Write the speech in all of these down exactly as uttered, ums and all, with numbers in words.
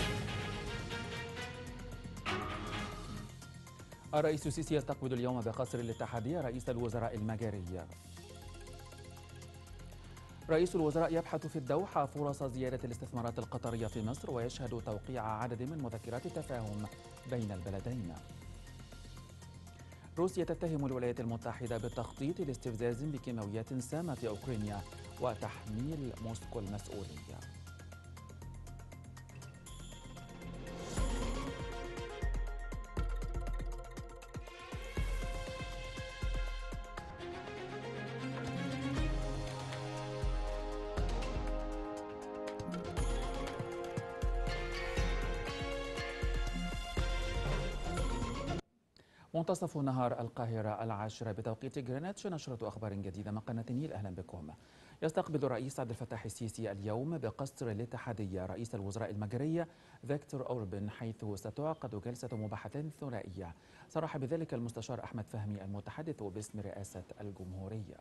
الرئيس السيسي يستقبل اليوم بقصر الاتحادية رئيس الوزراء المجري. رئيس الوزراء يبحث في الدوحة فرص زيادة الاستثمارات القطرية في مصر، ويشهد توقيع عدد من مذكرات التفاهم بين البلدين. روسيا تتهم الولايات المتحدة بالتخطيط لاستفزاز بكيماويات سامة في أوكرانيا وتحميل موسكو المسؤولية. منتصف نهار القاهرة العاشرة بتوقيت جرينتش، نشرة أخبار جديدة من قناة النيل. أهلا بكم. يستقبل الرئيس عبد الفتاح السيسي اليوم بقصر الاتحادية رئيس الوزراء المجري فيكتور أوربن، حيث ستعقد جلسة مباحثات ثنائية. صرح بذلك المستشار أحمد فهمي المتحدث باسم رئاسة الجمهورية.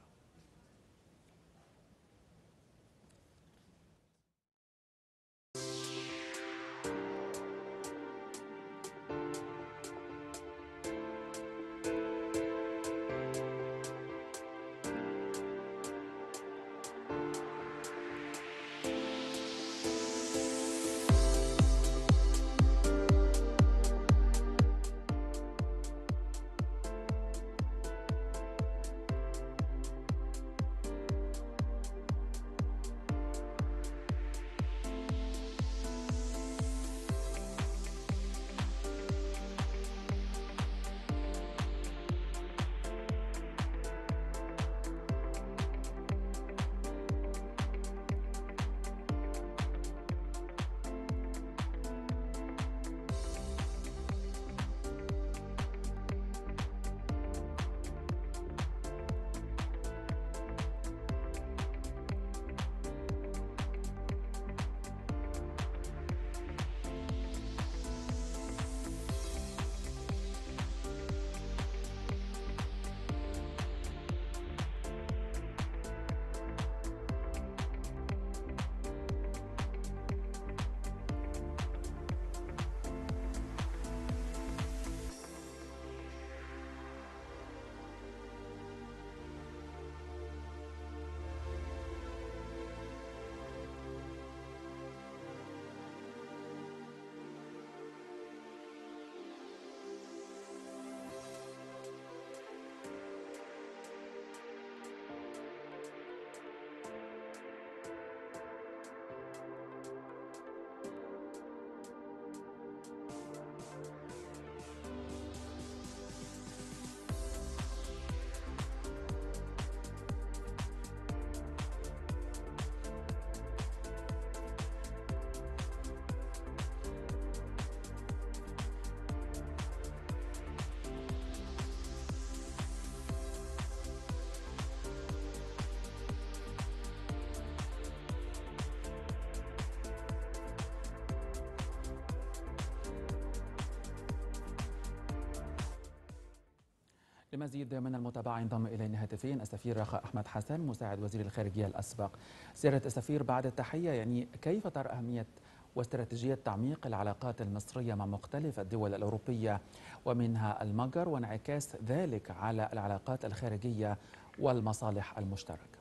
لمزيد من المتابعة ينضم إلينا هاتفيا السفير رخاء أحمد حسن مساعد وزير الخارجية الأسبق. سيادة السفير، بعد التحية، يعني كيف ترى أهمية واستراتيجية تعميق العلاقات المصرية مع مختلف الدول الأوروبية ومنها المجر، وانعكاس ذلك على العلاقات الخارجية والمصالح المشتركة؟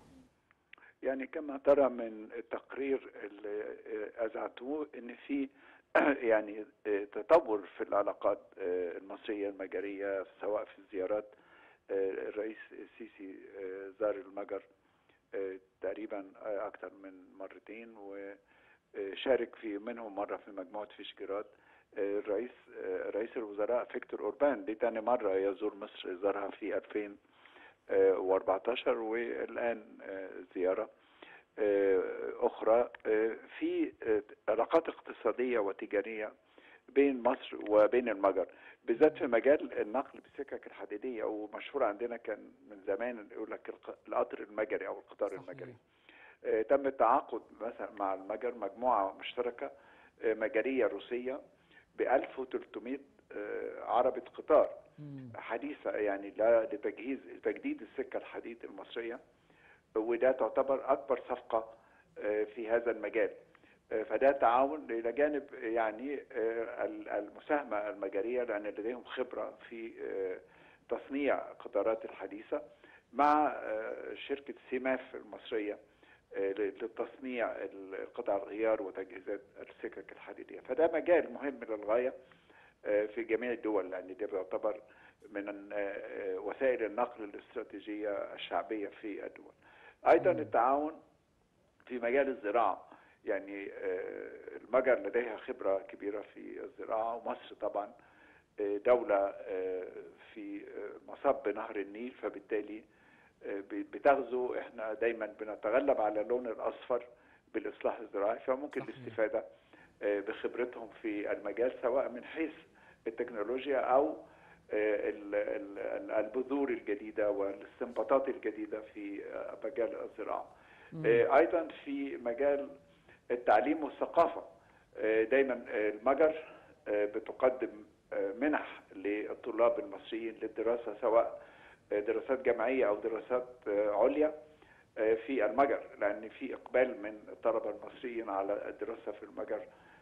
يعني كما ترى من التقرير اللي أذعتوه إن في يعني تطور في العلاقات المصرية المجرية، سواء في الزيارات. الرئيس السيسي زار المجر تقريبا أكثر من مرتين، وشارك في منهم مرة في مجموعة فيشجراد. الرئيس رئيس الوزراء فيكتور أوربان دي تاني مرة يزور مصر، زارها في ألفين وأربعتاشر، والآن زيارة أخرى في علاقات اقتصادية وتجارية بين مصر وبين المجر، بالذات في مجال النقل بالسكك الحديدية. ومشهور عندنا كان من زمان يقول لك القطر المجري أو القطار صحيح. المجري. تم التعاقد مثلا مع المجر مجموعة مشتركة مجرية روسية ب ألف وثلاثمائة عربة قطار حديثة، يعني لتجهيز تجديد السكة الحديد المصرية، وده تعتبر أكبر صفقة في هذا المجال. فده تعاون إلى جانب يعني المساهمة المجرية، لأن لديهم خبرة في تصنيع القطارات الحديثة مع شركة سيماف المصرية لتصنيع قطع الغيار وتجهيزات السكك الحديدية. فده مجال مهم للغاية في جميع الدول، لأن ده بيعتبر من وسائل النقل الاستراتيجية الشعبية في الدول. أيضا التعاون في مجال الزراعة، يعني المجر لديها خبرة كبيرة في الزراعة، ومصر طبعا دولة في مصب نهر النيل، فبالتالي بتغزو، احنا دايما بنتغلب على اللون الأصفر بالإصلاح الزراعي، فممكن صحيح. الاستفادة بخبرتهم في المجال سواء من حيث التكنولوجيا أو البذور الجديدة والاستنباطات الجديدة في مجال الزراعة. مم. أيضا في مجال التعليم والثقافة، دايما المجر بتقدم منح للطلاب المصريين للدراسة، سواء دراسات جامعية أو دراسات عليا في المجر، لأن في إقبال من الطلبة المصريين على الدراسة في المجر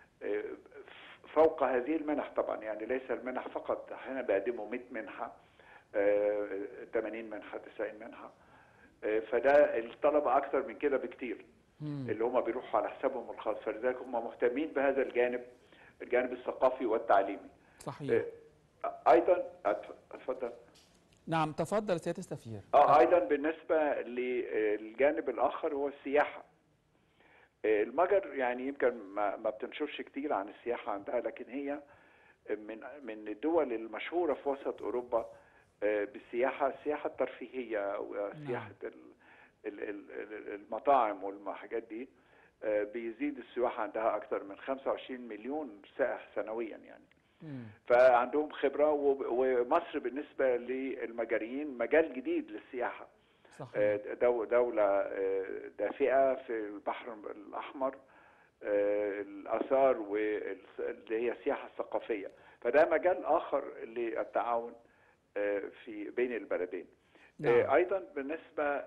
فوق هذه المنح. طبعا يعني ليس المنح فقط، احيانا بيقدموا مئة منحة، ثمانين منحة، تسعين منحة، فده الطلبة أكثر من كده بكتير مم. اللي هم بيروحوا على حسابهم الخاص، فلذلك هم مهتمين بهذا الجانب، الجانب الثقافي والتعليمي. صحيح. أيضا اتفضل. نعم تفضل سيادة السفير. اه ايضا بالنسبة للجانب الآخر هو السياحة. المجر يعني يمكن ما, ما بتنشرش كتير عن السياحة عندها، لكن هي من من الدول المشهورة في وسط أوروبا بالسياحة، السياحة الترفيهية وسياحة نعم. المطاعم والحاجات دي، بيزيد السياح عندها أكثر من خمسة وعشرين مليون سائح سنويا يعني. مم. فعندهم خبرة، ومصر بالنسبة للمجريين مجال جديد للسياحة. صحيح. دولة دافئة في البحر الأحمر، الآثار واللي هي السياحة الثقافية، فده مجال آخر للتعاون في بين البلدين. نعم. أيضا بالنسبة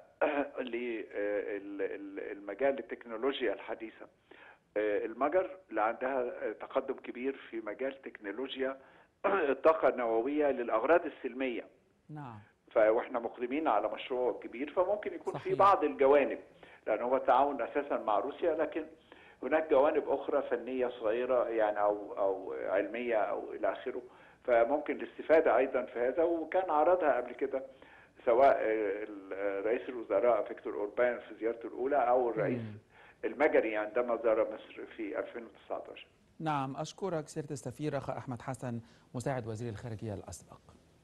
للمجال التكنولوجيا الحديثة، المجر اللي عندها تقدم كبير في مجال تكنولوجيا الطاقة النووية للأغراض السلمية. نعم. فاحنا مقدمين على مشروع كبير، فممكن يكون صحيح. في بعض الجوانب، لأن هو تعاون أساسا مع روسيا، لكن هناك جوانب أخرى فنية صغيرة يعني أو أو علمية أو إلى آخره، فممكن الاستفادة أيضا في هذا. وكان عرضها قبل كده سواء رئيس الوزراء فيكتور أوربان في زيارته الأولى أو الرئيس م. المجري عندما زار مصر في ألفين وتسعة عشر. نعم أشكرك سيادة السفير أخ أحمد حسن مساعد وزير الخارجية الأسبق.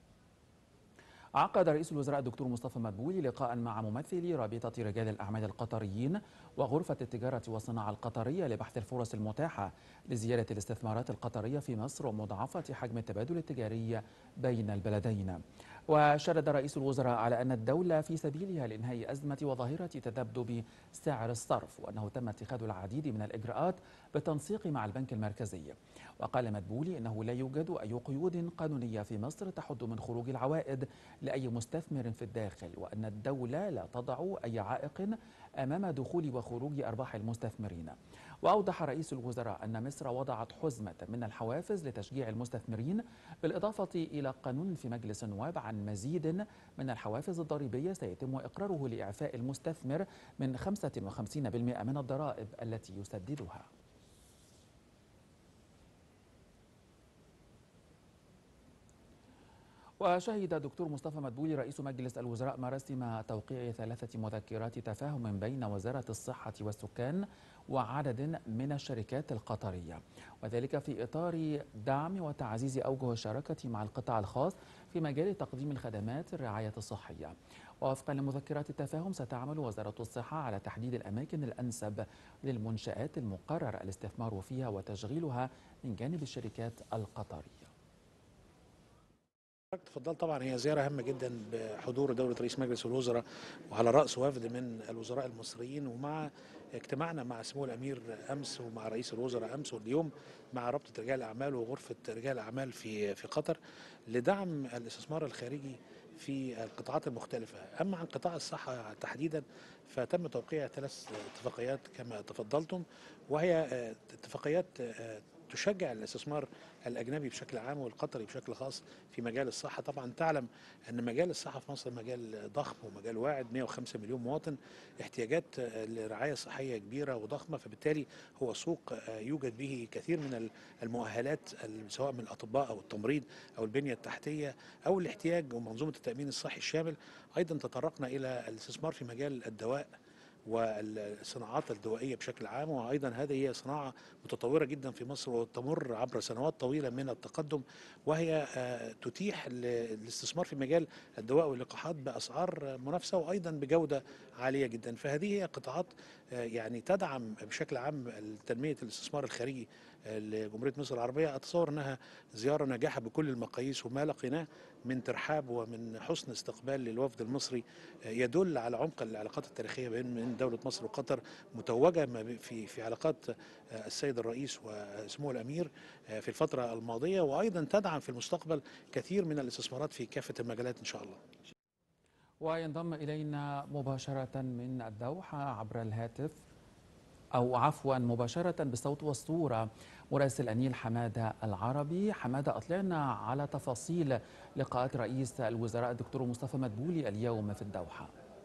عقد رئيس الوزراء الدكتور مصطفى مدبولي لقاء مع ممثلي رابطة رجال الأعمال القطريين وغرفة التجارة والصناعة القطرية لبحث الفرص المتاحة لزيادة الاستثمارات القطرية في مصر ومضاعفة حجم التبادل التجاري بين البلدين. وشدد رئيس الوزراء على أن الدولة في سبيلها لإنهاء أزمة وظاهرة تذبذب سعر الصرف، وأنه تم اتخاذ العديد من الإجراءات بالتنسيق مع البنك المركزي. وقال مدبولي أنه لا يوجد أي قيود قانونية في مصر تحد من خروج العوائد لأي مستثمر في الداخل، وأن الدولة لا تضع أي عائق أمام دخول وخروج أرباح المستثمرين. وأوضح رئيس الوزراء أن مصر وضعت حزمة من الحوافز لتشجيع المستثمرين، بالإضافة إلى قانون في مجلس النواب عن مزيد من الحوافز الضريبية سيتم إقراره لإعفاء المستثمر من خمسة وخمسين بالمئة من الضرائب التي يسددها. وشهد دكتور مصطفى مدبولي رئيس مجلس الوزراء مراسم توقيع ثلاثة مذكرات تفاهم بين وزارة الصحة والسكان وعدد من الشركات القطرية، وذلك في إطار دعم وتعزيز أوجه الشراكة مع القطاع الخاص في مجال تقديم الخدمات الرعاية الصحية. ووفقا لمذكرات التفاهم ستعمل وزارة الصحة على تحديد الأماكن الأنسب للمنشآت المقرر الاستثمار فيها وتشغيلها من جانب الشركات القطرية. تفضل. طبعا هي زيارة هامة جدا بحضور دولة رئيس مجلس الوزراء وعلى رأس وفد من الوزراء المصريين، ومع اجتماعنا مع سمو الأمير أمس ومع رئيس الوزراء أمس، واليوم مع رابطة رجال الأعمال وغرفة رجال الأعمال في في قطر لدعم الاستثمار الخارجي في القطاعات المختلفة. أما عن قطاع الصحة تحديدا فتم توقيع ثلاث اتفاقيات كما تفضلتم، وهي اتفاقيات تشجع الاستثمار الأجنبي بشكل عام والقطري بشكل خاص في مجال الصحة. طبعا تعلم أن مجال الصحة في مصر مجال ضخم ومجال واعد، مئة وخمسة مليون مواطن، احتياجات لرعاية صحية كبيرة وضخمة، فبالتالي هو سوق يوجد به كثير من المؤهلات سواء من الأطباء أو التمريض أو البنية التحتية أو الاحتياج ومنظومة التأمين الصحي الشامل. أيضا تطرقنا إلى الاستثمار في مجال الدواء والصناعات الدوائية بشكل عام، وأيضا هذه هي صناعة متطورة جدا في مصر وتمر عبر سنوات طويلة من التقدم، وهي تتيح الاستثمار في مجال الدواء واللقاحات بأسعار منافسة وأيضا بجودة عالية جدا. فهذه هي قطاعات يعني تدعم بشكل عام تنمية الاستثمار الخارجي لجمهورية مصر العربية. أتصور أنها زيارة ناجحة بكل المقاييس، وما لقيناه من ترحاب ومن حسن استقبال للوفد المصري يدل على عمق العلاقات التاريخية بين دولة مصر وقطر، متوجة في في علاقات السيد الرئيس وسمو الأمير في الفترة الماضية، وأيضا تدعم في المستقبل كثير من الاستثمارات في كافة المجالات إن شاء الله. وينضم إلينا مباشرة من الدوحة عبر الهاتف أو عفوا مباشرة بالصوت والصورة مراسل أنيل حمادة العربي. حمادة، أطلعنا على تفاصيل لقاءات رئيس الوزراء الدكتور مصطفى مدبولي اليوم في الدوحة.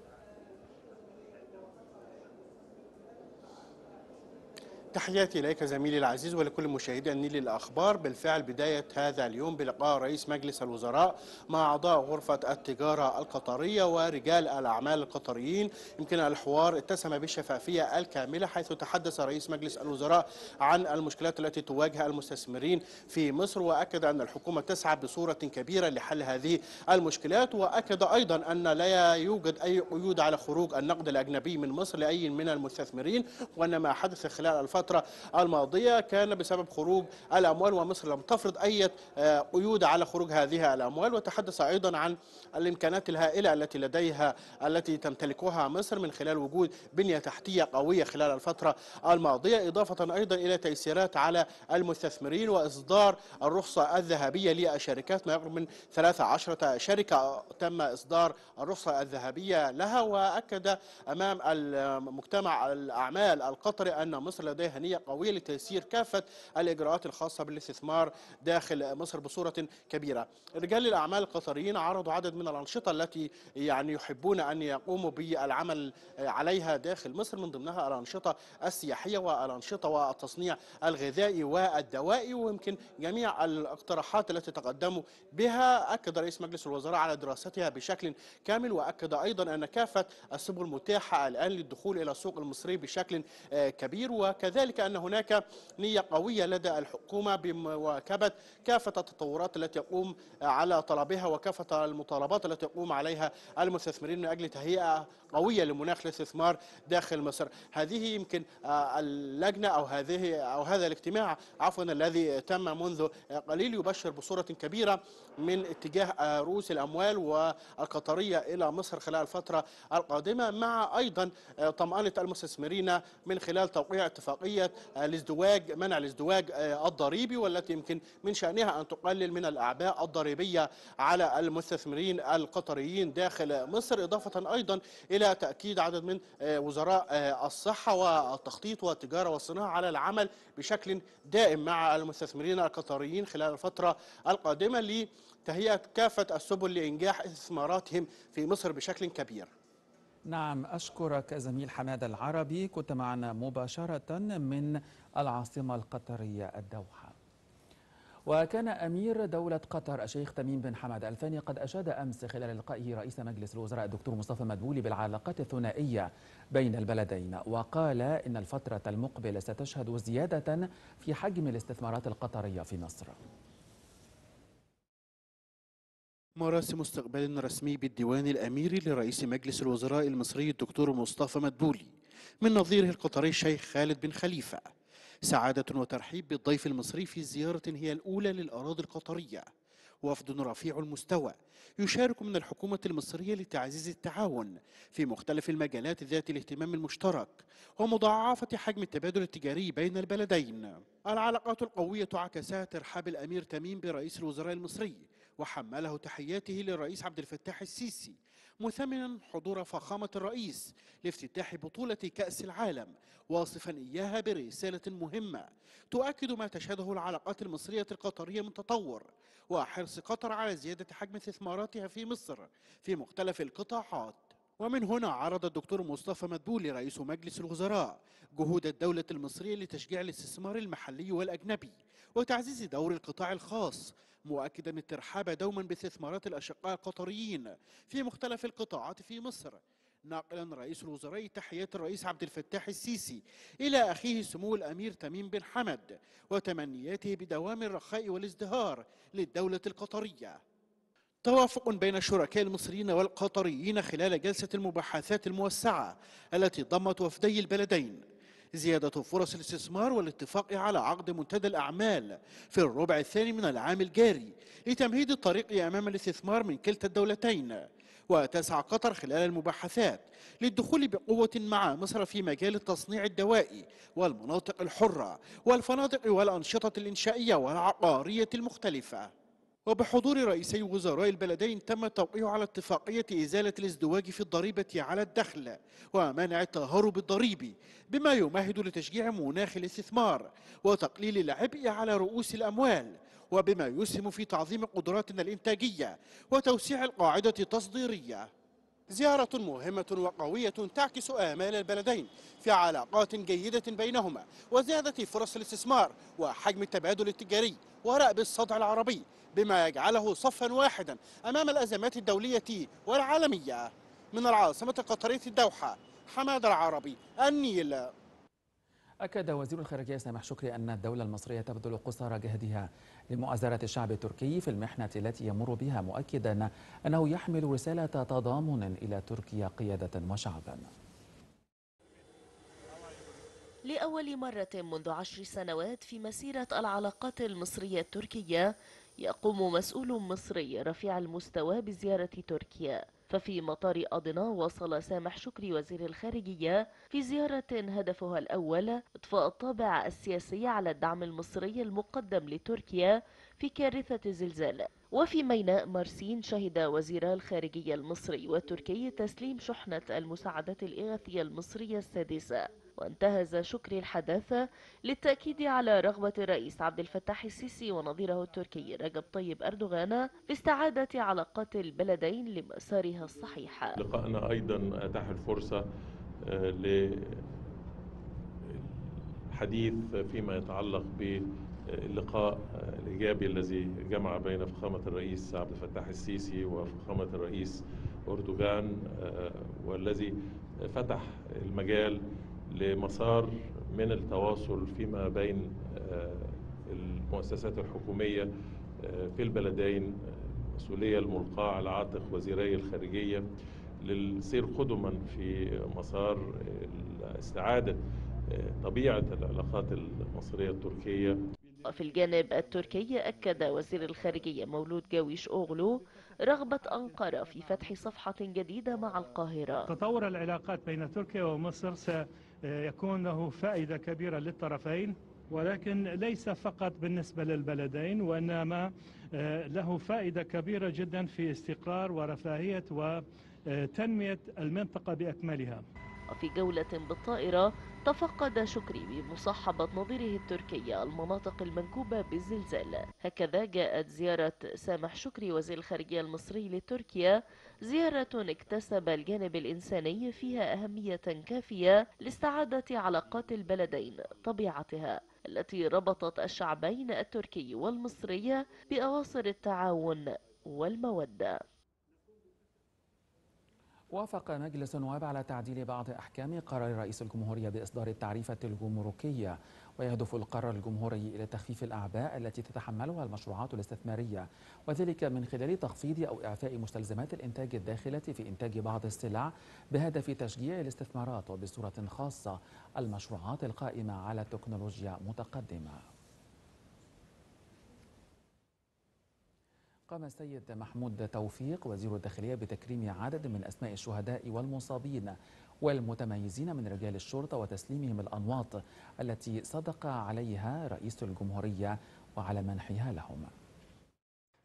تحياتي إليك زميلي العزيز ولكل مشاهدي النيل الأخبار. بالفعل بداية هذا اليوم بلقاء رئيس مجلس الوزراء مع أعضاء غرفة التجارة القطرية ورجال الأعمال القطريين. يمكن الحوار اتسم بالشفافية الكاملة، حيث تحدث رئيس مجلس الوزراء عن المشكلات التي تواجه المستثمرين في مصر، وأكد أن الحكومة تسعى بصورة كبيرة لحل هذه المشكلات، وأكد أيضا أن لا يوجد أي قيود على خروج النقد الأجنبي من مصر لأي من المستثمرين، وأن ما حدث خلال الفترة الماضية كان بسبب خروج الأموال، ومصر لم تفرض أي قيود على خروج هذه الأموال. وتحدث أيضا عن الإمكانات الهائلة التي لديها التي تمتلكها مصر من خلال وجود بنية تحتية قوية خلال الفترة الماضية، إضافة أيضا إلى تيسيرات على المستثمرين وإصدار الرخصة الذهبية للشركات. ما يقرب من ثلاث عشرة شركة تم إصدار الرخصة الذهبية لها. وأكد أمام المجتمع الأعمال القطري أن مصر لديها نية قوية لتيسير كافة الإجراءات الخاصة بالاستثمار داخل مصر بصورة كبيرة. رجال الأعمال القطريين عرضوا عدد من الأنشطة التي يعني يحبون أن يقوموا بالعمل عليها داخل مصر، من ضمنها الأنشطة السياحية والأنشطة والتصنيع الغذائي والدوائي. ويمكن جميع الاقتراحات التي تقدموا بها أكد رئيس مجلس الوزراء على دراستها بشكل كامل، وأكد أيضا أن كافة السبل متاحة الآن للدخول إلى السوق المصري بشكل كبير، وكذلك أن هناك نية قوية لدى الحكومة بمواكبة كافة التطورات التي يقوم على طلبها وكافة المطالبات التي يقوم عليها المستثمرين من أجل تهيئة قوية لمناخ الاستثمار داخل مصر. هذه يمكن اللجنة أو هذه أو هذا الاجتماع عفوا الذي تم منذ قليل يبشر بصورة كبيرة من اتجاه رؤوس الأموال والقطرية إلى مصر خلال الفترة القادمة، مع أيضا طمأنة المستثمرين من خلال توقيع اتفاقية الازدواج منع الازدواج الضريبي، والتي يمكن من شأنها أن تقلل من الأعباء الضريبية على المستثمرين القطريين داخل مصر، إضافة أيضا إلى تأكيد عدد من وزراء الصحة والتخطيط والتجارة والصناعة على العمل بشكل دائم مع المستثمرين القطريين خلال الفترة القادمة لتهيئة كافة السبل لإنجاح استثماراتهم في مصر بشكل كبير. نعم، أشكرك زميل حمادة العربي، كنت معنا مباشرة من العاصمة القطرية الدوحة. وكان أمير دولة قطر الشيخ تميم بن حمد آل ثاني قد أشاد أمس خلال لقائه رئيس مجلس الوزراء الدكتور مصطفى مدبولي بالعلاقات الثنائية بين البلدين، وقال إن الفترة المقبلة ستشهد زيادة في حجم الاستثمارات القطرية في مصر. مراسم استقبال رسمي بالديوان الأميري لرئيس مجلس الوزراء المصري الدكتور مصطفى مدبولي من نظيره القطري الشيخ خالد بن خليفة، سعادة وترحيب بالضيف المصري في زيارة هي الأولى للأراضي القطرية. وفد رفيع المستوى يشارك من الحكومة المصرية لتعزيز التعاون في مختلف المجالات ذات الاهتمام المشترك ومضاعفة حجم التبادل التجاري بين البلدين. العلاقات القوية عكسها ترحاب الأمير تميم برئيس الوزراء المصري وحمله تحياته للرئيس عبد الفتاح السيسي، مثمنا حضور فخامة الرئيس لافتتاح بطولة كأس العالم، واصفا إياها برسالة مهمة تؤكد ما تشهده العلاقات المصرية القطرية من تطور، وحرص قطر على زيادة حجم استثماراتها في مصر في مختلف القطاعات. ومن هنا عرض الدكتور مصطفى مدبولي رئيس مجلس الوزراء جهود الدولة المصرية لتشجيع الاستثمار المحلي والأجنبي وتعزيز دور القطاع الخاص، مؤكدا الترحاب دوما باستثمارات الأشقاء القطريين في مختلف القطاعات في مصر، ناقلا رئيس الوزراء تحيات الرئيس عبد الفتاح السيسي إلى أخيه سمو الأمير تميم بن حمد وتمنياته بدوام الرخاء والازدهار للدولة القطرية. توافق بين الشركاء المصريين والقطريين خلال جلسة المباحثات الموسعة التي ضمت وفدي البلدين، زيادة فرص الاستثمار والاتفاق على عقد منتدى الأعمال في الربع الثاني من العام الجاري لتمهيد الطريق أمام الاستثمار من كلتا الدولتين. وتسعى قطر خلال المباحثات للدخول بقوة مع مصر في مجال التصنيع الدوائي والمناطق الحرة والفنادق والأنشطة الإنشائية والعقارية المختلفة. وبحضور رئيسي وزراء البلدين تم التوقيع على اتفاقية إزالة الازدواج في الضريبة على الدخل ومنع التهرب الضريبي، بما يمهد لتشجيع مناخ الاستثمار وتقليل العبء على رؤوس الأموال، وبما يسهم في تعظيم قدراتنا الإنتاجية وتوسيع القاعدة التصديرية. زيارة مهمة وقوية تعكس آمال البلدين في علاقات جيدة بينهما وزيادة فرص الاستثمار وحجم التبادل التجاري ورأب الصدع العربي، بما يجعله صفا واحدا أمام الأزمات الدولية والعالمية. من العاصمة القطرية الدوحة، حماد العربي، النيل. أكد وزير الخارجية سامح شكري أن الدولة المصرية تبذل قصارى جهدها لمؤازرة الشعب التركي في المحنة التي يمر بها، مؤكدا أنه يحمل رسالة تضامن إلى تركيا قيادة وشعبا. لأول مرة منذ عشر سنوات في مسيرة العلاقات المصرية التركية يقوم مسؤول مصري رفيع المستوى بزيارة تركيا. ففي مطار أضنا وصل سامح شكري وزير الخارجية في زيارة هدفها الأول إضفاء الطابع السياسي على الدعم المصري المقدم لتركيا في كارثة الزلزال. وفي ميناء مرسين شهد وزير الخارجية المصري والتركي تسليم شحنة المساعدات الإغاثية المصرية السادسة. وانتهز شكري الحدث للتأكيد على رغبة الرئيس عبد الفتاح السيسي ونظيره التركي رجب طيب أردوغان في استعادة علاقات البلدين لمسارها الصحيح. لقاءنا أيضا أتاح الفرصة للحديث فيما يتعلق باللقاء الإيجابي الذي جمع بين فخامة الرئيس عبد الفتاح السيسي وفخامة الرئيس أردوغان، والذي فتح المجال لمسار من التواصل فيما بين المؤسسات الحكومية في البلدين، مسؤولية الملقاة على عاتق وزيري الخارجية للسير قدما في مسار استعادة طبيعة العلاقات المصرية التركية. وفي الجانب التركي أكد وزير الخارجية مولود جاويش أوغلو رغبة أنقرة في فتح صفحة جديدة مع القاهرة. تطور العلاقات بين تركيا ومصر سيكون له فائدة كبيرة للطرفين، ولكن ليس فقط بالنسبة للبلدين، وإنما له فائدة كبيرة جدا في استقرار ورفاهية وتنمية المنطقة بأكملها. وفي جولة بالطائرة تفقد شكري بمصاحبة نظيره التركي المناطق المنكوبة بالزلزال. هكذا جاءت زيارة سامح شكري وزير الخارجية المصري لتركيا زيارة اكتسب الجانب الإنساني فيها أهمية كافية لاستعادة علاقات البلدين طبيعتها التي ربطت الشعبين التركي والمصري بأواصر التعاون والمودة. وافق مجلس النواب على تعديل بعض أحكام قرار رئيس الجمهورية بإصدار التعريفة الجمركية، ويهدف القرار الجمهوري إلى تخفيف الأعباء التي تتحملها المشروعات الاستثمارية، وذلك من خلال تخفيض أو إعفاء مستلزمات الإنتاج الداخلة في إنتاج بعض السلع بهدف تشجيع الاستثمارات، وبصورة خاصة المشروعات القائمة على تكنولوجيا متقدمة. قام السيد محمود توفيق وزير الداخلية بتكريم عدد من أسماء الشهداء والمصابين والمتميزين من رجال الشرطة وتسليمهم الأنواط التي صدق عليها رئيس الجمهورية وعلى منحها لهم.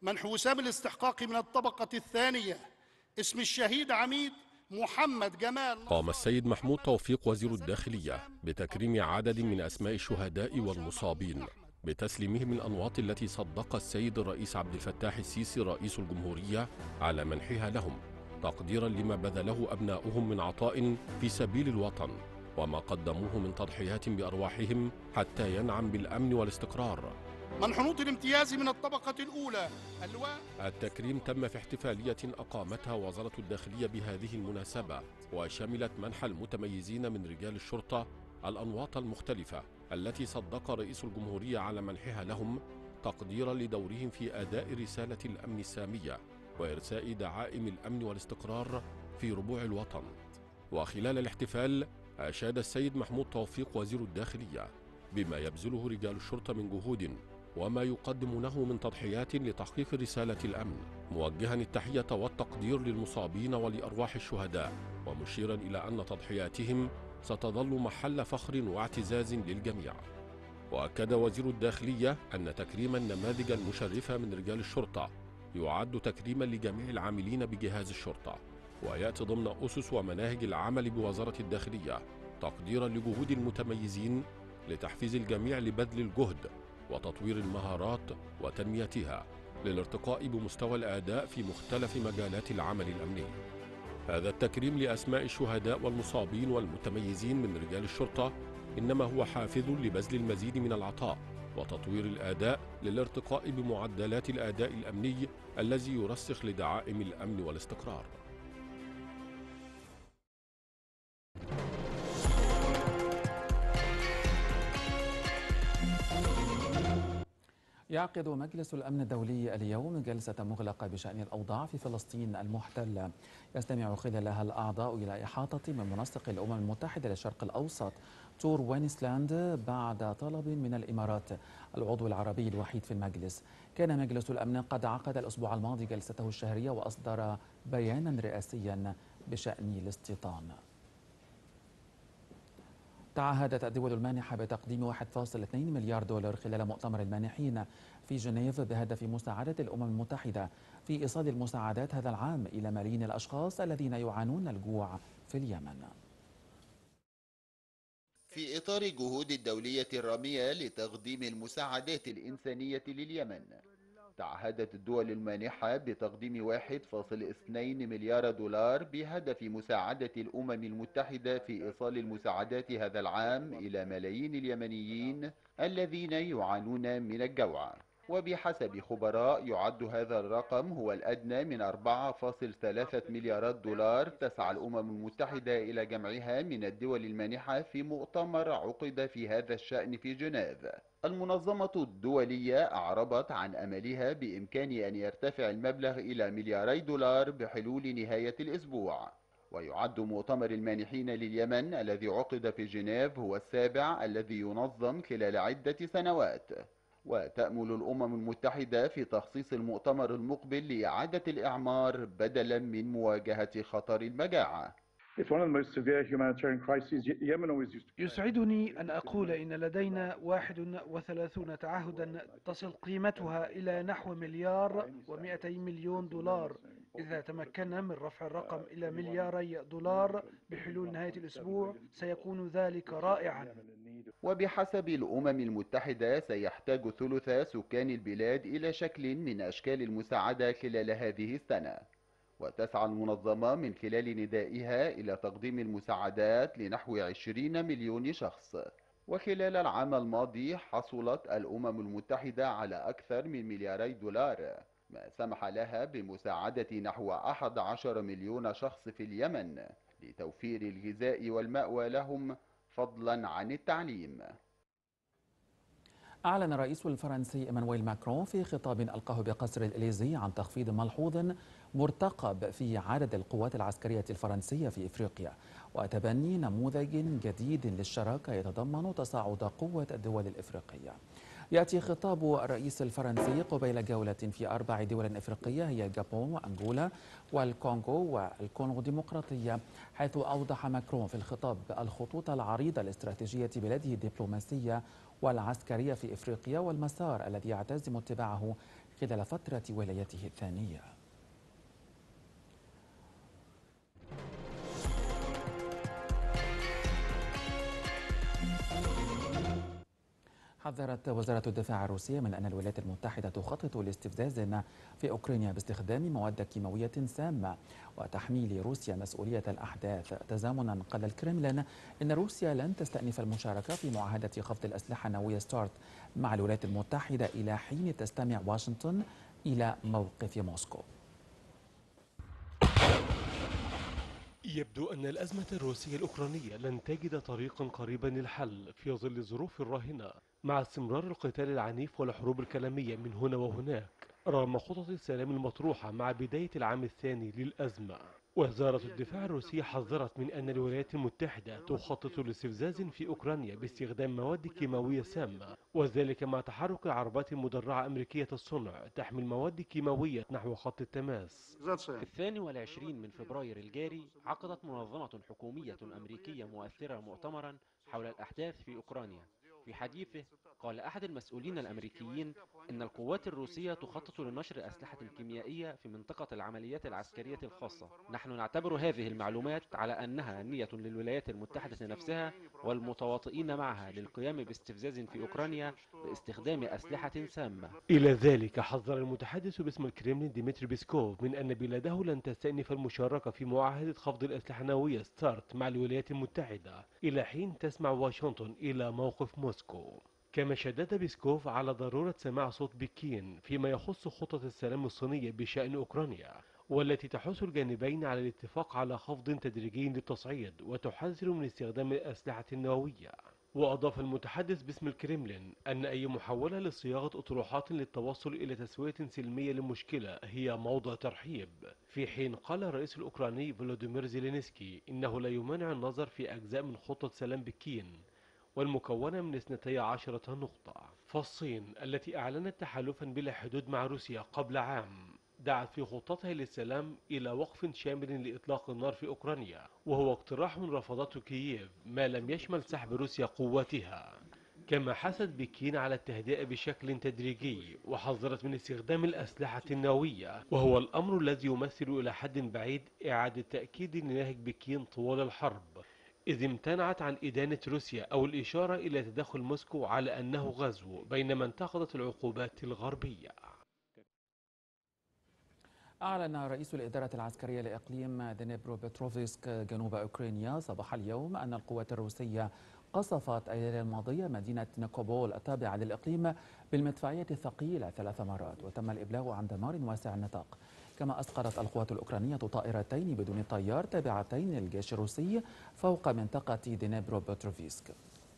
منح وسام الاستحقاق من الطبقة الثانية اسم الشهيد عميد محمد جمال. قام السيد محمود توفيق وزير الداخلية بتكريم عدد من أسماء الشهداء والمصابين بتسليمهم الأنواط التي صدق السيد الرئيس عبد الفتاح السيسي رئيس الجمهورية على منحها لهم، تقديرا لما بذله أبناؤهم من عطاء في سبيل الوطن وما قدموه من تضحيات بأرواحهم حتى ينعم بالأمن والاستقرار. من حنوط الامتياز من الطبقة الأولى اللواء. التكريم تم في احتفالية أقامتها وزارة الداخلية بهذه المناسبة، وشملت منح المتميزين من رجال الشرطة الأنواط المختلفة التي صدق رئيس الجمهورية على منحها لهم، تقديرا لدورهم في أداء رسالة الأمن السامية وإرساء دعائم الأمن والاستقرار في ربوع الوطن. وخلال الاحتفال أشاد السيد محمود توفيق وزير الداخلية بما يبذله رجال الشرطة من جهود وما يقدمونه من تضحيات لتحقيق رسالة الأمن، موجها التحية والتقدير للمصابين ولأرواح الشهداء، ومشيرا إلى أن تضحياتهم ستظل محل فخر واعتزاز للجميع. وأكد وزير الداخلية أن تكريم النماذج المشرفة من رجال الشرطة يعد تكريما لجميع العاملين بجهاز الشرطة، ويأتي ضمن أسس ومناهج العمل بوزارة الداخلية، تقديرا لجهود المتميزين لتحفيز الجميع لبذل الجهد وتطوير المهارات وتنميتها للارتقاء بمستوى الأداء في مختلف مجالات العمل الأمني. هذا التكريم لأسماء الشهداء والمصابين والمتميزين من رجال الشرطة إنما هو حافز لبذل المزيد من العطاء وتطوير الأداء للارتقاء بمعدلات الأداء الأمني الذي يرسخ لدعائم الأمن والاستقرار. يعقد مجلس الأمن الدولي اليوم جلسة مغلقة بشأن الأوضاع في فلسطين المحتلة، يستمع خلالها الأعضاء إلى إحاطة من منسق الأمم المتحدة للشرق الأوسط تور وينسلاند بعد طلب من الإمارات العضو العربي الوحيد في المجلس. كان مجلس الأمن قد عقد الأسبوع الماضي جلسته الشهرية وأصدر بيانا رئاسيا بشأن الاستيطان. تعهدت الدول المانحة بتقديم واحد فاصلة اثنين مليار دولار خلال مؤتمر المانحين في جنيف بهدف مساعدة الأمم المتحدة في إيصال المساعدات هذا العام إلى ملايين الأشخاص الذين يعانون الجوع في اليمن. في إطار الجهود الدولية الرامية لتقديم المساعدات الإنسانية لليمن، تعهدت الدول المانحة بتقديم واحد فاصلة اثنين مليار دولار بهدف مساعدة الأمم المتحدة في إيصال المساعدات هذا العام إلى ملايين اليمنيين الذين يعانون من الجوع. وبحسب خبراء يعد هذا الرقم هو الأدنى من أربعة فاصلة ثلاثة مليارات دولار تسعى الأمم المتحدة إلى جمعها من الدول المانحة في مؤتمر عقد في هذا الشأن في جنيف. المنظمة الدولية أعربت عن أملها بإمكان أن يرتفع المبلغ إلى ملياري دولار بحلول نهاية الأسبوع. ويعد مؤتمر المانحين لليمن الذي عقد في جنيف هو السابع الذي ينظم خلال عدة سنوات. وتأمل الأمم المتحدة في تخصيص المؤتمر المقبل لإعادة الإعمار بدلا من مواجهة خطر المجاعة. يسعدني أن أقول إن لدينا واحد وثلاثين تعهدا تصل قيمتها إلى نحو مليار ومئتي مليون دولار. إذا تمكنا من رفع الرقم إلى ملياري دولار بحلول نهاية الأسبوع سيكون ذلك رائعا. وبحسب الأمم المتحدة سيحتاج ثلث سكان البلاد إلى شكل من أشكال المساعدة خلال هذه السنة. وتسعى المنظمة من خلال ندائها إلى تقديم المساعدات لنحو عشرين مليون شخص. وخلال العام الماضي حصلت الأمم المتحدة على أكثر من ملياري دولار، ما سمح لها بمساعدة نحو أحد عشر مليون شخص في اليمن لتوفير الغذاء والمأوى لهم فضلا عن التعليم. أعلن الرئيس الفرنسي إيمانويل ماكرون في خطاب ألقاه بقصر الإليزي عن تخفيض ملحوظ مرتقب في عدد القوات العسكرية الفرنسية في إفريقيا وتبني نموذج جديد للشراكة يتضمن تصاعد قوة الدول الإفريقية. يأتي خطاب الرئيس الفرنسي قبيل جولة في أربع دول إفريقية هي الجابون وأنغولا والكونغو والكونغو الديمقراطية، حيث أوضح ماكرون في الخطاب الخطوط العريضة لاستراتيجية بلاده الدبلوماسية والعسكرية في إفريقيا والمسار الذي يعتزم اتباعه خلال فترة ولايته الثانية. حذرت وزارة الدفاع الروسية من أن الولايات المتحدة تخطط لاستفزاز في أوكرانيا باستخدام مواد كيماوية سامة وتحميل روسيا مسؤولية الأحداث. تزامنا قال الكرملين إن روسيا لن تستأنف المشاركة في معاهدة خفض الأسلحة النووية ستارت مع الولايات المتحدة إلى حين تستمع واشنطن إلى موقف موسكو. يبدو أن الأزمة الروسية الأوكرانية لن تجد طريقا قريبا للحل في ظل الظروف الراهنة مع استمرار القتال العنيف والحروب الكلامية من هنا وهناك رغم خطط السلام المطروحة مع بداية العام الثاني للأزمة. وزارة الدفاع الروسية حذرت من أن الولايات المتحدة تخطط لاستفزاز في أوكرانيا باستخدام مواد كيماوية سامة، وذلك مع تحرك عربات مدرعة أمريكية الصنع تحمل مواد كيماوية نحو خط التماس. في الثاني والعشرين من فبراير الجاري عقدت منظمة حكومية أمريكية مؤثرة مؤتمرا حول الأحداث في أوكرانيا. في حديثه قال أحد المسؤولين الأمريكيين إن القوات الروسية تخطط لنشر أسلحة كيميائية في منطقة العمليات العسكرية الخاصة. نحن نعتبر هذه المعلومات على أنها نية للولايات المتحدة نفسها والمتواطئين معها للقيام باستفزاز في أوكرانيا باستخدام أسلحة سامة. إلى ذلك حذر المتحدث باسم الكريملين ديمتري بيسكوف من أن بلاده لن تستأنف المشاركة في معاهدة خفض الأسلحة النووية ستارت مع الولايات المتحدة إلى حين تسمع واشنطن إلى موقف موسكو. كما شدد بيسكوف على ضرورة سماع صوت بكين فيما يخص خطط السلام الصينية بشأن أوكرانيا، والتي تحث الجانبين على الاتفاق على خفض تدريجي للتصعيد وتحذر من استخدام الأسلحة النووية. وأضاف المتحدث باسم الكريملين أن أي محاولة لصياغة أطروحات للتوصل إلى تسوية سلمية للمشكلة هي موضع ترحيب، في حين قال الرئيس الأوكراني فولوديمير زيلينسكي إنه لا يمانع النظر في أجزاء من خطة سلام بكين والمكونة من اثنتي عشرة نقطة. فالصين التي أعلنت تحالفا بلا حدود مع روسيا قبل عام دعت في خطتها للسلام إلى وقف شامل لإطلاق النار في أوكرانيا، وهو اقتراح رفضته كييف ما لم يشمل سحب روسيا قواتها. كما حثت بكين على التهدئة بشكل تدريجي وحذرت من استخدام الأسلحة النووية، وهو الأمر الذي يمثل إلى حد بعيد إعادة تأكيد لنهج بكين طوال الحرب، إذ امتنعت عن إدانة روسيا أو الإشارة إلى تدخل موسكو على أنه غزو، بينما انتقدت العقوبات الغربية. أعلن رئيس الإدارة العسكرية لإقليم دنيبرو بتروفسك جنوب أوكرانيا صباح اليوم أن القوات الروسية قصفت الليلة الماضية مدينة نيكوبول التابعة للإقليم بالمدفعية الثقيلة ثلاث مرات، وتم الإبلاغ عن دمار واسع النطاق. كما أسقطت القوات الأوكرانية طائرتين بدون طيار تابعتين للجيش الروسي فوق منطقة دنيبرو بتروفسك.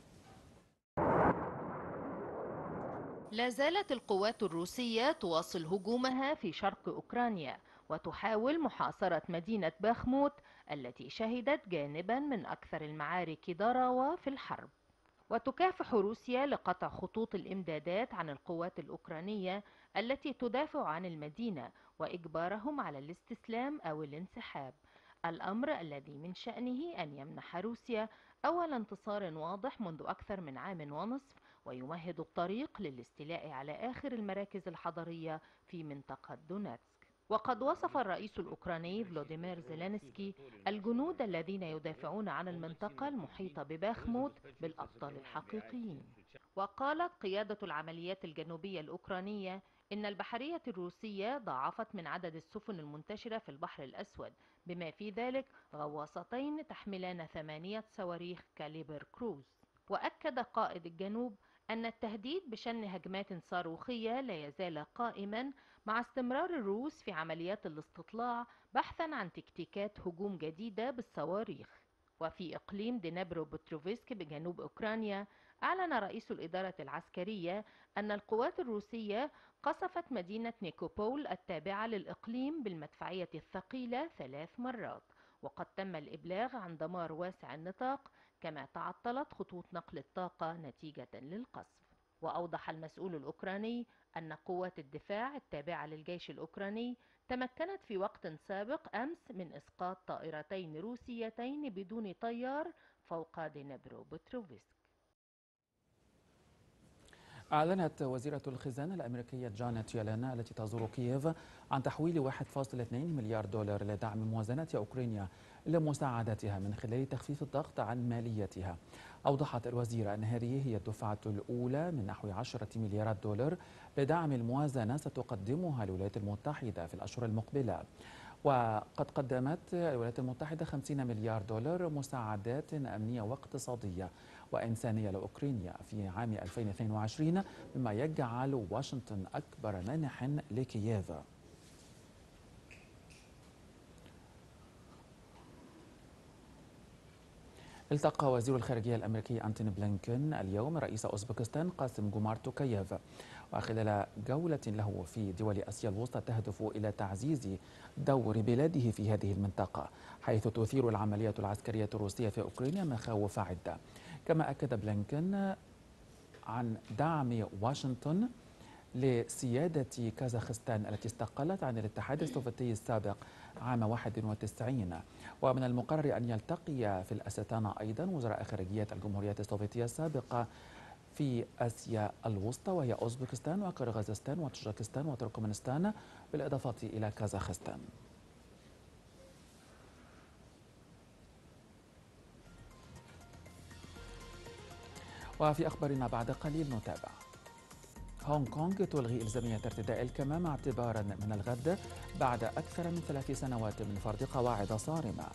لا زالت القوات الروسية تواصل هجومها في شرق أوكرانيا وتحاول محاصرة مدينة باخموت التي شهدت جانبا من أكثر المعارك ضراوة في الحرب. وتكافح روسيا لقطع خطوط الإمدادات عن القوات الأوكرانية التي تدافع عن المدينة وإجبارهم على الاستسلام أو الانسحاب، الأمر الذي من شأنه أن يمنح روسيا أول انتصار واضح منذ أكثر من عام ونصف ويمهد الطريق للاستيلاء على آخر المراكز الحضرية في منطقة دونيتسك. وقد وصف الرئيس الأوكراني فلوديمير زيلينسكي الجنود الذين يدافعون عن المنطقة المحيطة بباخموت بالأبطال الحقيقيين. وقالت قيادة العمليات الجنوبية الأوكرانية إن البحرية الروسية ضاعفت من عدد السفن المنتشرة في البحر الأسود، بما في ذلك غواصتين تحملان ثمانية صواريخ كاليبر كروز. وأكد قائد الجنوب أن التهديد بشن هجمات صاروخية لا يزال قائما مع استمرار الروس في عمليات الاستطلاع بحثا عن تكتيكات هجوم جديدة بالصواريخ. وفي إقليم دنيبرو بتروفسك بجنوب أوكرانيا أعلن رئيس الإدارة العسكرية أن القوات الروسية قصفت مدينة نيكوبول التابعة للإقليم بالمدفعية الثقيلة ثلاث مرات، وقد تم الإبلاغ عن دمار واسع النطاق، كما تعطلت خطوط نقل الطاقة نتيجة للقصف. وأوضح المسؤول الأوكراني أن قوات الدفاع التابعة للجيش الأوكراني تمكنت في وقت سابق أمس من إسقاط طائرتين روسيتين بدون طيار فوق دنيبرو بتروفسك. أعلنت وزيرة الخزانة الأمريكية جانيت يالين التي تزور كييف عن تحويل واحد فاصلة اثنين مليار دولار لدعم موازنة أوكرانيا لمساعدتها من خلال تخفيف الضغط عن ماليتها. أوضحت الوزيرة أن هذه هي الدفعة الأولى من نحو عشرة مليارات دولار لدعم الموازنة ستقدمها الولايات المتحدة في الأشهر المقبلة. وقد قدمت الولايات المتحدة خمسين مليار دولار مساعدات أمنية واقتصادية وإنسانية لأوكرانيا في عام ألفين واثنين وعشرين، مما يجعل واشنطن أكبر مانح لكييف. التقى وزير الخارجية الأمريكي أنتوني بلينكن اليوم رئيس أوزبكستان قاسم جومارت توكايف، وخلال جولة له في دول آسيا الوسطى تهدف إلى تعزيز دور بلاده في هذه المنطقة، حيث تثير العملية العسكرية الروسية في أوكرانيا مخاوف عدة. كما أكد بلينكن عن دعم واشنطن لسيادة كازاخستان التي استقلت عن الاتحاد السوفيتي السابق عام واحد وتسعين. ومن المقرر أن يلتقي في الأستانة أيضا وزراء خارجية الجمهوريات السوفيتية السابقة في آسيا الوسطى، وهي أوزبكستان وقرغيزستان وطاجكستان وتركمانستان، بالإضافة إلى كازاخستان. وفي أخبارنا بعد قليل نتابع: هونغ كونغ تلغي إلزامية ارتداء الكمامة اعتبارا من الغد بعد أكثر من ثلاث سنوات من فرض قواعد صارمة.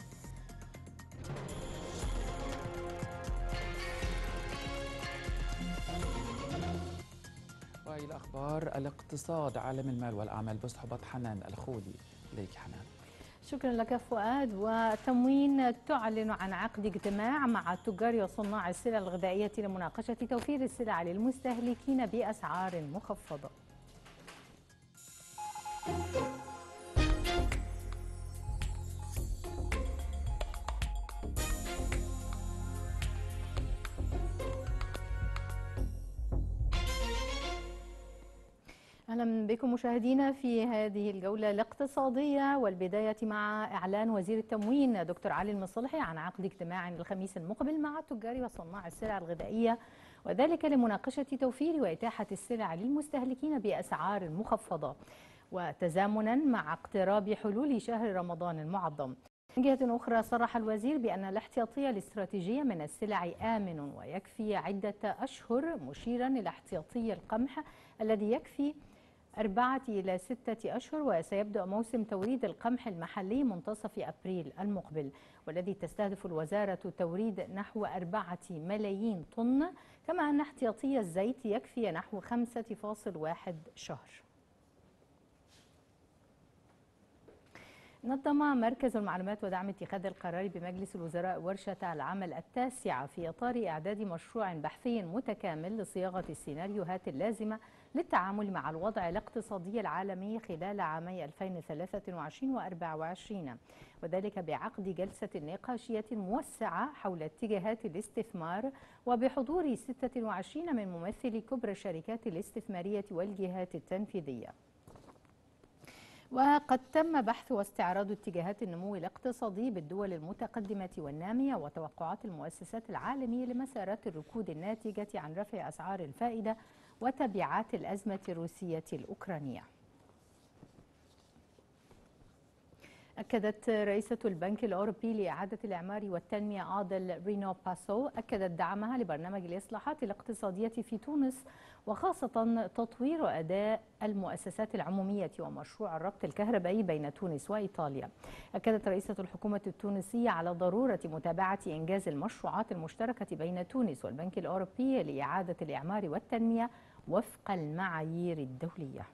وإلى أخبار الاقتصاد، عالم المال والأعمال بصحبة حنان الخولي. إليك حنان. شكرا لك فؤاد. وتموين تعلن عن عقد اجتماع مع تجار وصناع السلع الغذائية لمناقشة توفير السلع للمستهلكين بأسعار مخفضة. أهلا بكم مشاهدينا في هذه الجولة الاقتصادية، والبداية مع إعلان وزير التموين دكتور علي المصلحي عن عقد اجتماع الخميس المقبل مع تجار وصناع السلع الغذائية، وذلك لمناقشة توفير وإتاحة السلع للمستهلكين بأسعار مخفضة، وتزامنا مع اقتراب حلول شهر رمضان المعظم. من جهة أخرى صرح الوزير بأن الاحتياطية الاستراتيجية من السلع آمن ويكفي عدة أشهر، مشيرا إلى احتياطي القمح الذي يكفي أربعة إلى ستة أشهر، وسيبدأ موسم توريد القمح المحلي منتصف أبريل المقبل، والذي تستهدف الوزارة توريد نحو أربعة ملايين طن، كما أن احتياطي الزيت يكفي نحو خمسة فاصل واحد شهر. نظم مركز المعلومات ودعم اتخاذ القرار بمجلس الوزراء ورشة العمل التاسعة في إطار إعداد مشروع بحثي متكامل لصياغة السيناريوهات اللازمة للتعامل مع الوضع الاقتصادي العالمي خلال عامي ألفين وثلاثة وعشرين وأربعة وعشرين، وذلك بعقد جلسة نقاشية موسعة حول اتجاهات الاستثمار وبحضور ستة وعشرين من ممثلي كبرى الشركات الاستثمارية والجهات التنفيذية. وقد تم بحث واستعراض اتجاهات النمو الاقتصادي بالدول المتقدمة والنامية وتوقعات المؤسسات العالمية لمسارات الركود الناتجة عن رفع أسعار الفائدة وتبعات الأزمة الروسية الأوكرانية. أكدت رئيسة البنك الأوروبي لإعادة الإعمار والتنمية آدل رينو باسو أكدت دعمها لبرنامج الإصلاحات الاقتصادية في تونس، وخاصة تطوير أداء المؤسسات العمومية ومشروع الربط الكهربائي بين تونس وإيطاليا. أكدت رئيسة الحكومة التونسية على ضرورة متابعة إنجاز المشروعات المشتركة بين تونس والبنك الأوروبي لإعادة الإعمار والتنمية وفق المعايير الدولية.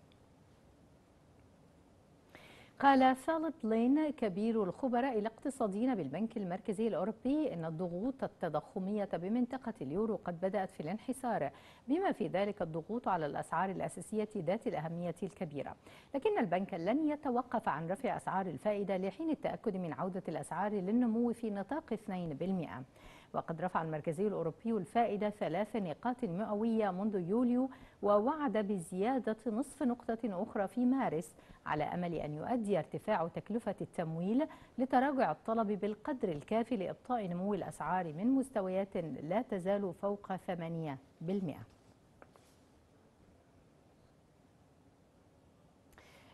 قال فيليب لين كبير الخبراء الاقتصاديين بالبنك المركزي الأوروبي إن الضغوط التضخمية بمنطقة اليورو قد بدأت في الانحسار، بما في ذلك الضغوط على الأسعار الأساسية ذات الأهمية الكبيرة، لكن البنك لن يتوقف عن رفع أسعار الفائدة لحين التأكد من عودة الأسعار للنمو في نطاق اثنين بالمئة. وقد رفع المركزي الأوروبي الفائدة ثلاث نقاط مئوية منذ يوليو، ووعد بزيادة نصف نقطة أخرى في مارس، على أمل أن يؤدي ارتفاع تكلفة التمويل لتراجع الطلب بالقدر الكافي لإبطاء نمو الأسعار من مستويات لا تزال فوق ثمانية بالمئة.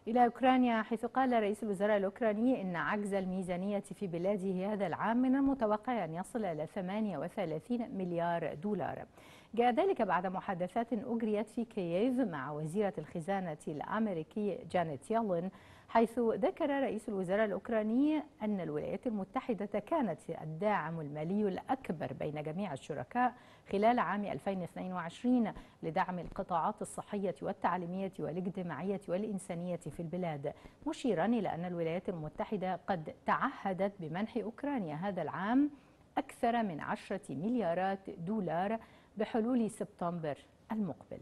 إلى أوكرانيا، حيث قال رئيس الوزراء الأوكراني إن عجز الميزانية في بلاده هذا العام من المتوقع أن يصل إلى ثمانية وثلاثين مليار دولار. جاء ذلك بعد محادثات أجريت في كييف مع وزيرة الخزانة الأمريكي جانيت يالين، حيث ذكر رئيس الوزراء الأوكراني أن الولايات المتحدة كانت الداعم المالي الأكبر بين جميع الشركاء خلال عام ألفين واثنين وعشرين لدعم القطاعات الصحية والتعليمية والاجتماعية والإنسانية في البلاد، مشيرا إلى أن الولايات المتحدة قد تعهدت بمنح أوكرانيا هذا العام أكثر من عشرة مليارات دولار بحلول سبتمبر المقبل.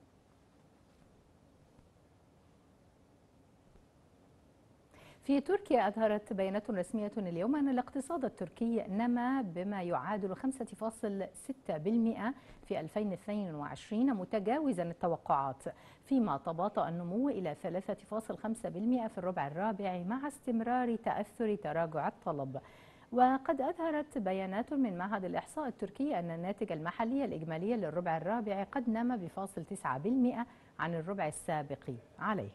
في تركيا، أظهرت بيانات رسمية اليوم أن الاقتصاد التركي نما بما يعادل خمسة فاصلة ستة بالمئة في ألفين واثنين وعشرين متجاوزا التوقعات، فيما تباطأ النمو إلى ثلاثة فاصلة خمسة بالمئة في الربع الرابع مع استمرار تأثر تراجع الطلب. وقد أظهرت بيانات من معهد الإحصاء التركي أن الناتج المحلي الإجمالي للربع الرابع قد نما بفاصل تسعة بالمئة عن الربع السابق عليه.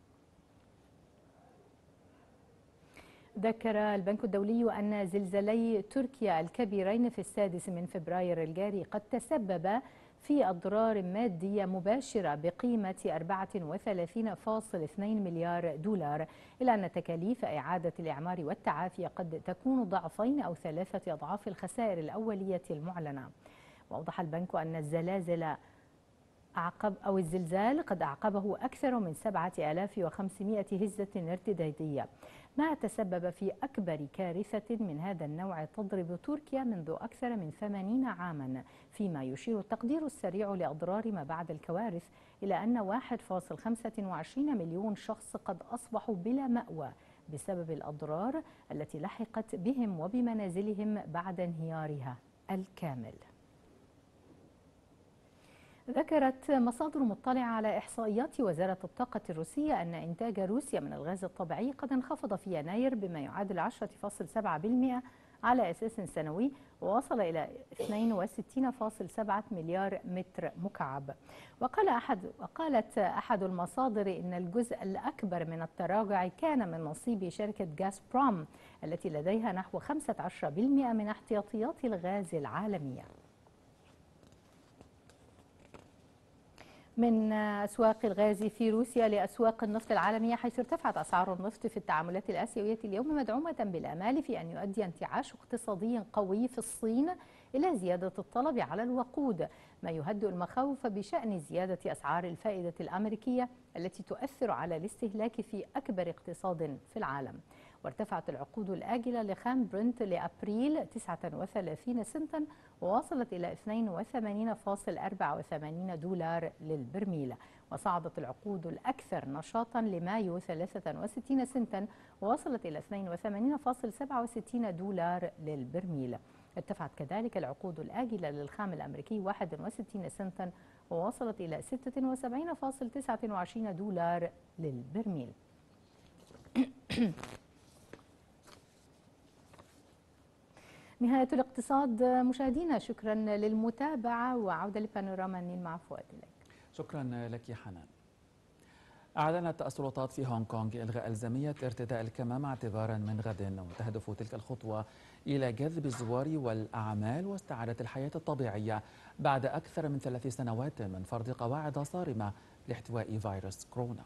ذكر البنك الدولي أن زلزالي تركيا الكبيرين في السادس من فبراير الجاري قد تسبب في أضرار مادية مباشرة بقيمة أربعة وثلاثين فاصلة اثنين مليار دولار، إلا أن تكاليف إعادة الإعمار والتعافي قد تكون ضعفين أو ثلاثة أضعاف الخسائر الأولية المعلنة. وأوضح البنك أن الزلازل أعقب أو الزلزال قد أعقبه أكثر من سبعة آلاف وخمسمائة هزة ارتدادية، ما تسبب في أكبر كارثة من هذا النوع تضرب تركيا منذ أكثر من ثمانين عاما، فيما يشير التقدير السريع لأضرار ما بعد الكوارث إلى أن واحد فاصلة خمسة وعشرين مليون شخص قد أصبحوا بلا مأوى بسبب الأضرار التي لحقت بهم وبمنازلهم بعد انهيارها الكامل. ذكرت مصادر مطلعة على إحصائيات وزارة الطاقة الروسية أن إنتاج روسيا من الغاز الطبيعي قد انخفض في يناير بما يعادل عشرة فاصلة سبعة بالمئة على أساس سنوي، ووصل إلى اثنين وستين فاصلة سبعة مليار متر مكعب. وقال أحد وقالت أحد المصادر إن الجزء الأكبر من التراجع كان من نصيب شركة غازبروم التي لديها نحو خمسة عشر بالمئة من احتياطيات الغاز العالمية. من أسواق الغاز في روسيا لأسواق النفط العالمية، حيث ارتفعت أسعار النفط في التعاملات الآسيوية اليوم مدعومة بالآمال في أن يؤدي انتعاش اقتصادي قوي في الصين إلى زيادة الطلب على الوقود، ما يهدئ المخاوف بشأن زيادة أسعار الفائدة الأمريكية التي تؤثر على الاستهلاك في أكبر اقتصاد في العالم. وارتفعت العقود الآجلة لخام برنت لأبريل تسعة وثلاثين سنتا ووصلت إلى اثنين وثمانين فاصلة أربعة وثمانين دولار للبرميل. وصعدت العقود الأكثر نشاطا لمايو ثلاثة وستين سنتا ووصلت إلى اثنين وثمانين فاصلة سبعة وستين دولار للبرميل. ارتفعت كذلك العقود الآجلة للخام الأمريكي واحد وستين سنتا ووصلت إلى ستة وسبعين فاصلة تسعة وعشرين دولار للبرميل. نهاية الاقتصاد مشاهدينا، شكرا للمتابعة وعودة لبانوراما النيل مع فؤاد إليك. شكرا لك حنان. أعلنت السلطات في هونغ كونغ إلغاء ألزمية ارتداء الكمامة اعتبارا من غد، وتهدف تلك الخطوة إلى جذب الزوار والأعمال واستعادة الحياة الطبيعية بعد أكثر من ثلاث سنوات من فرض قواعد صارمة لاحتواء فيروس كورونا.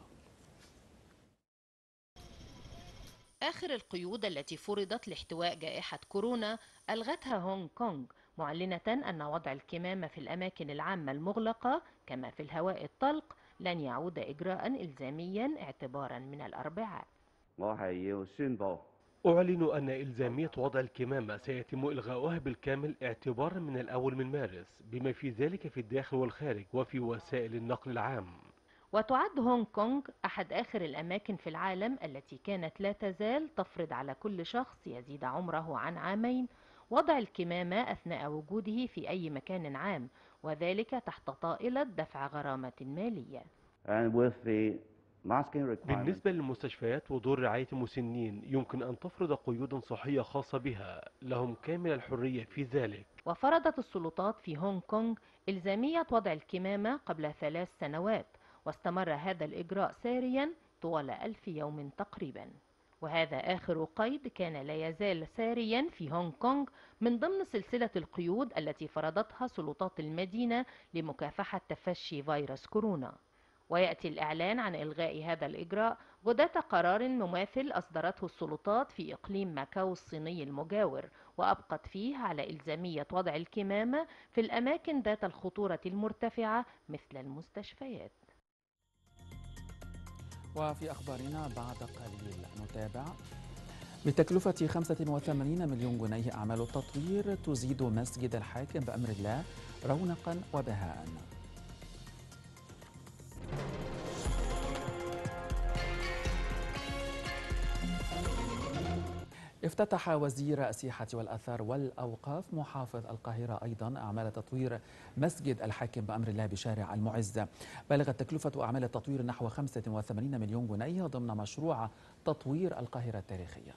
آخر القيود التي فرضت لاحتواء جائحة كورونا ألغتها هونغ كونغ، معلنة أن وضع الكمامة في الأماكن العامة المغلقة كما في الهواء الطلق لن يعود إجراء إلزاميا اعتبارا من الأربعاء. أعلن أن إلزامية وضع الكمامة سيتم إلغاؤها بالكامل اعتبارا من الأول من مارس، بما في ذلك في الداخل والخارج وفي وسائل النقل العام. وتعد هونغ كونغ أحد آخر الأماكن في العالم التي كانت لا تزال تفرض على كل شخص يزيد عمره عن عامين وضع الكمامة أثناء وجوده في أي مكان عام، وذلك تحت طائلة دفع غرامة مالية. بالنسبة للمستشفيات ودور رعاية المسنين يمكن أن تفرض قيودا صحية خاصة بها، لهم كامل الحرية في ذلك. وفرضت السلطات في هونغ كونغ إلزامية وضع الكمامة قبل ثلاث سنوات، واستمر هذا الإجراء ساريا طوال ألف يوم تقريبا. وهذا آخر قيد كان لا يزال ساريا في هونغ كونغ من ضمن سلسلة القيود التي فرضتها سلطات المدينة لمكافحة تفشي فيروس كورونا. ويأتي الإعلان عن إلغاء هذا الإجراء غداة قرار مماثل أصدرته السلطات في إقليم ماكاو الصيني المجاور، وأبقت فيه على إلزامية وضع الكمامة في الأماكن ذات الخطورة المرتفعة مثل المستشفيات. وفي أخبارنا بعد قليل نتابع: بتكلفة خمسة وثمانين مليون جنيه أعمال التطوير تزيد مسجد الحاكم بأمر الله رونقا وبهاء. افتتح وزير السياحة والآثار والأوقاف محافظ القاهرة أيضا أعمال تطوير مسجد الحاكم بأمر الله بشارع المعز. بلغت تكلفة أعمال التطوير نحو خمسة وثمانين مليون جنيه ضمن مشروع تطوير القاهرة التاريخية.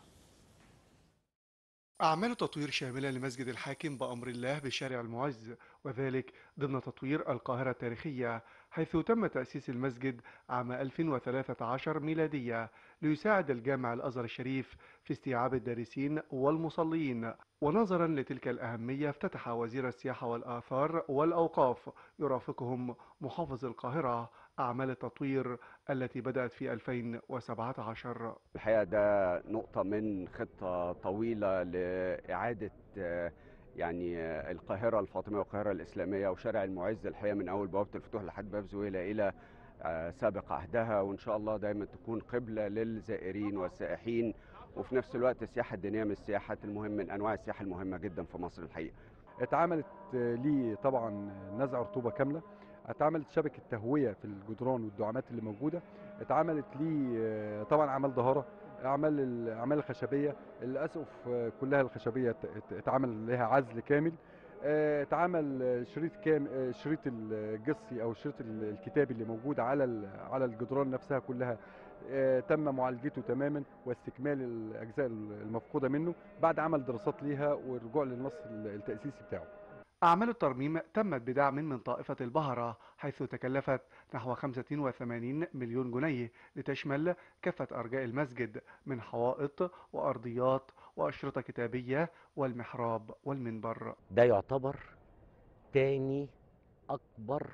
أعمال تطوير شاملة لمسجد الحاكم بأمر الله بشارع المعز، وذلك ضمن تطوير القاهرة التاريخية، حيث تم تأسيس المسجد عام ألف وثلاثة عشر ميلادية ليساعد الجامع الأزهر الشريف في استيعاب الدارسين والمصلين. ونظرا لتلك الأهمية افتتح وزير السياحة والآثار والأوقاف يرافقهم محافظ القاهرة أعمال التطوير التي بدأت في ألفين وسبعة عشر. الحقيقة ده نقطة من خطة طويلة لإعادة يعني القاهرة الفاطمية والقاهرة الإسلامية وشارع المعز، الحقيقة من أول بوابة الفتوح لحد باب زويلة إلى سابق عهدها، وإن شاء الله دايما تكون قبلة للزائرين والسائحين، وفي نفس الوقت السياحة الدينية من السياحات المهمة، من أنواع السياحة المهمة جدا في مصر الحقيقة. اتعملت لي طبعا نزع رطوبة كاملة، اتعملت شبكة تهوية في الجدران والدعامات اللي موجودة، اتعملت لي طبعا أعمال ظهارة، أعمال الأعمال الخشبية، الأسقف كلها الخشبية اتعمل لها عزل كامل، اتعمل شريط كام شريط الجصي أو الشريط الكتابي اللي موجود على على الجدران نفسها كلها تم معالجته تماما واستكمال الأجزاء المفقودة منه بعد عمل دراسات ليها والرجوع للنص التأسيسي بتاعه. أعمال الترميم تمت بدعم من طائفة البهرة، حيث تكلفت نحو خمسة وثمانين مليون جنيه لتشمل كافة أرجاء المسجد من حوائط وأرضيات وأشرطة كتابية والمحراب والمنبر. ده يعتبر تاني أكبر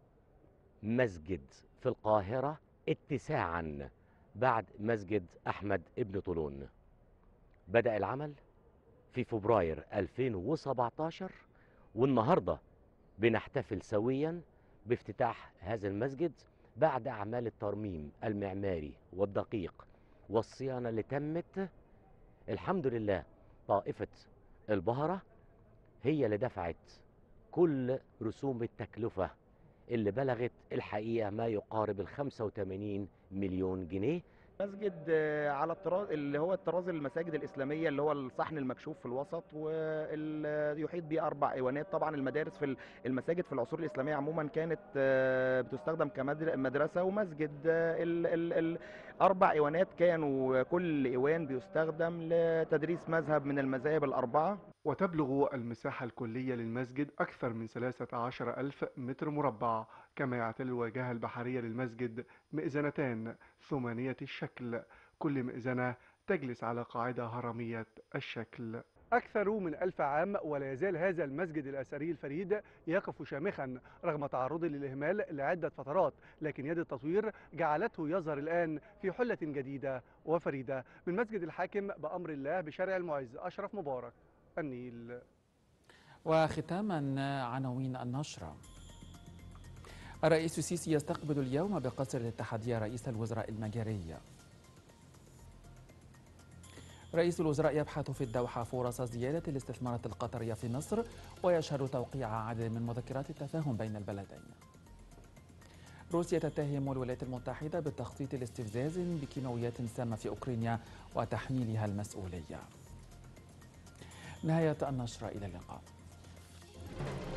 مسجد في القاهرة اتساعا بعد مسجد أحمد ابن طولون. بدأ العمل في فبراير ألفين وسبعة عشر، والنهاردة بنحتفل سويا بافتتاح هذا المسجد بعد أعمال الترميم المعماري والدقيق والصيانة اللي تمت. الحمد لله طائفة البهرة هي اللي دفعت كل رسوم التكلفة اللي بلغت الحقيقة ما يقارب ال خمسة وثمانين مليون جنيه. مسجد على الطراز اللي هو الطراز المساجد الإسلامية، اللي هو الصحن المكشوف في الوسط ويحيط به أربع إيوانات. طبعا المدارس في المساجد في العصور الإسلامية عموما كانت بتستخدم كمدرسة ومسجد. الأربع إيوانات كانوا كل إيوان بيستخدم لتدريس مذهب من المذاهب الأربعة. وتبلغ المساحة الكلية للمسجد أكثر من ثلاثة عشر ألف متر مربع، كما يعتلي الواجهة البحرية للمسجد مئذنتان ثمانية الشكل، كل مئذنة تجلس على قاعدة هرمية الشكل. أكثر من ألف عام ولا يزال هذا المسجد الأثري الفريد يقف شامخا رغم تعرضه للإهمال لعدة فترات، لكن يد التطوير جعلته يظهر الآن في حلة جديدة وفريدة. من مسجد الحاكم بأمر الله بشارع المعز، أشرف مبارك، النيل. وختاما عناوين النشرة: الرئيس السيسي يستقبل اليوم بقصر الاتحادية رئيس الوزراء المجري. رئيس الوزراء يبحث في الدوحة فرص زيادة الاستثمارات القطرية في مصر، ويشهد توقيع عدد من مذكرات التفاهم بين البلدين. روسيا تتهم الولايات المتحدة بالتخطيط لاستفزاز بكيماويات سامة في أوكرانيا وتحميلها المسؤولية. نهاية النشرة، إلى اللقاء.